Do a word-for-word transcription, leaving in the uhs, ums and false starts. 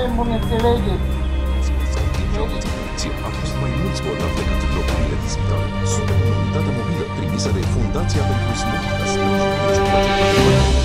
îmbunătățire. A fost mai mulți bolnavi decât locurile de spital. Suntem în unitatea mobilă trimisă de Fundația pentru Smurtă.